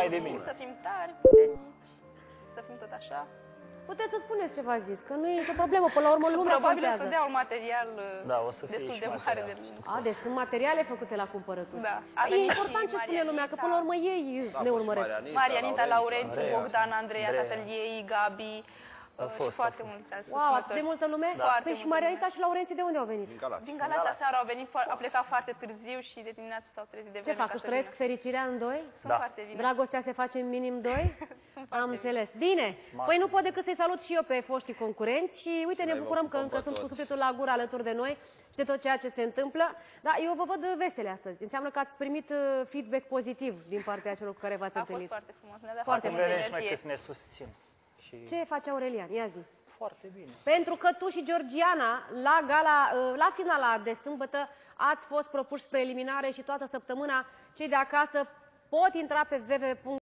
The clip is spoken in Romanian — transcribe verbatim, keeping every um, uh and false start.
Vai de mine. Să fim tari, puternici, să fim tot așa. Puteți să spuneți ce v-a zis, că nu e nicio problemă, până la urmă lumea Probabil o contează. să dea un material Da, o să fie destul și de mare material. de lucru. A, deci sunt materiale făcute la cumpărături. Da. A E venit important și ce spune lumea, că Marianita. până la urmă ei Da, ne a fost urmăresc. Marianita, Marianita, Laurențiu, Andreea. Bogdan, Andreea, Andreea. tatăl ei, Gabi A uh, și fost, a foarte fost. mulți alți Wow, atât de susținători. multă lume? Foarte Păi și multă Marianita și Laurențiu de unde au venit? Din Galați. Din Galați seara au venit, fo- au plecat foarte târziu și de dimineață s-au trezit de Ce vreme fac, ca își să trăiesc vină. fericirea în doi? Sunt Da. foarte bine. Dragostea se face în minim doi? foarte Am bine. înțeles. Bine, păi nu pot decât să-i salut și eu pe foștii concurenți și uite, ne ne bucurăm că ocupăm încă pe sunt cu toți. sufletul la gură alături de noi și de tot ceea ce se întâmplă. Dar eu vă văd vesele astăzi. Înseamnă că ați primit uh, feedback pozitiv din partea celor cu care v-ați A fost întâlnit. foarte frumos. Ne-a dat Foarte foarte Acum multă vedem și noi energie. că ne susțin. Și Ce face Aurelian? Ia zi. foarte bine. Pentru că tu și Georgiana, la gala, la finala de sâmbătă, ați fost propuși spre eliminare și toată săptămâna cei de acasă pot intra pe w w w punct